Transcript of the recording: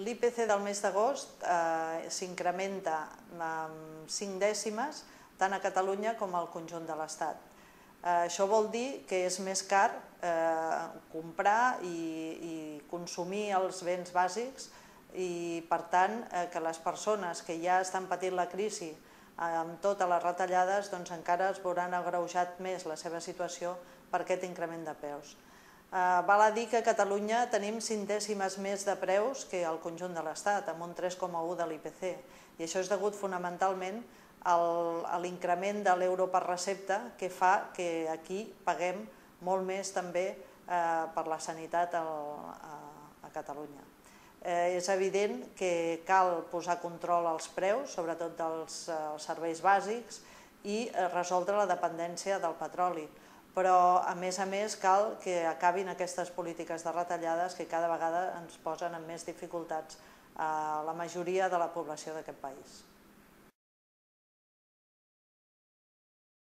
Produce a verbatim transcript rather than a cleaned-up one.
l'I P C del mes d'agost s'incrementa amb cinc dècimes tant a Catalunya com al conjunt de l'Estat. Això vol dir que és més car comprar i consumir els béns bàsics i, per tant, que les persones que ja estan patint la crisi amb totes les retallades encara es veuran agreujat més la seva situació per aquest increment de preus. Val a dir que a Catalunya tenim cinc dècimes més de preus que al conjunt de l'Estat, amb un tres coma u de l'I P C, i això és degut fonamentalment a l'increment de l'euro per recepta que fa que aquí paguem molt més també per la sanitat a Catalunya. És evident que cal posar control als preus, sobretot dels serveis bàsics, i resoldre la dependència del petroli. Però, a més a més, cal que acabin aquestes polítiques de retallades que cada vegada ens posen en més dificultats a la majoria de la població d'aquest país.